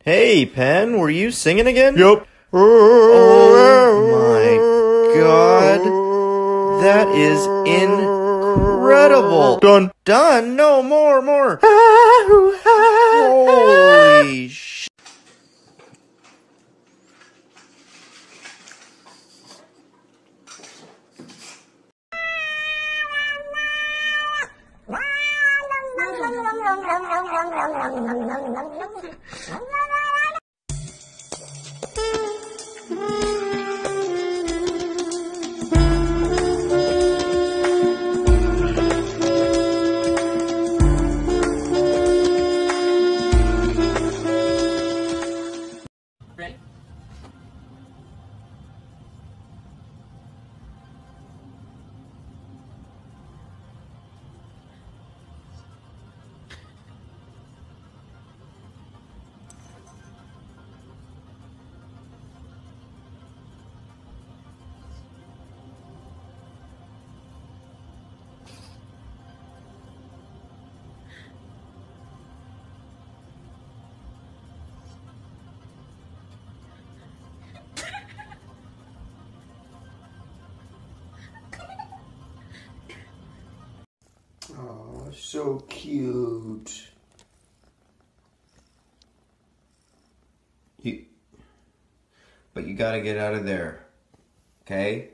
Hey, Pen, were you singing again? Yep. Oh my god. That is incredible. Done. Done. No, more. Holy shit. Ready? Oh, so cute. But you gotta get out of there. Okay?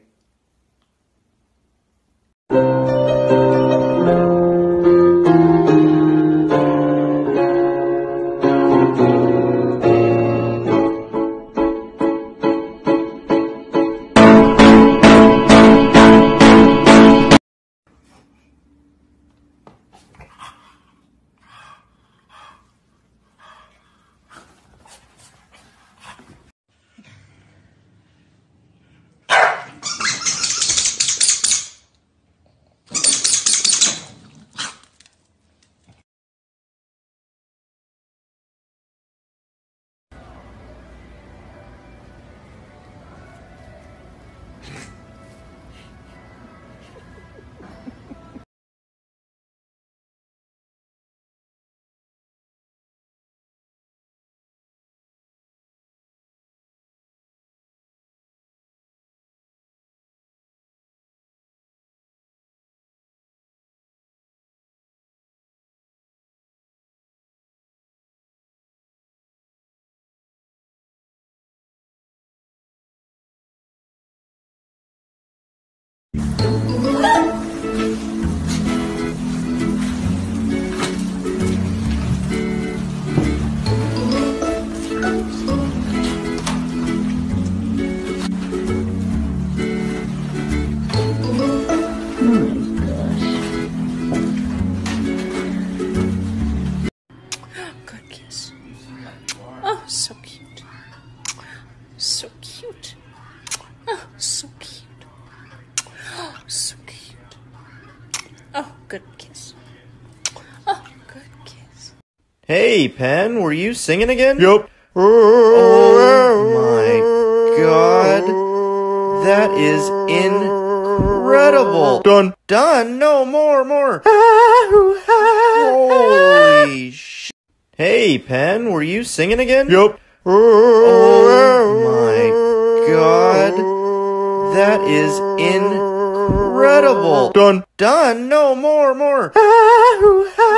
Good kiss. Oh, so cute. So cute. Oh, so cute. Oh, so cute. Oh, good kiss. Oh, good kiss. Hey, Pen, were you singing again? Yep. Oh my god. That is incredible. Done. Done. No, more. Holy shit. Hey, Pen, were you singing again? Yep. Oh my god. That is incredible. Done. Done. No, more.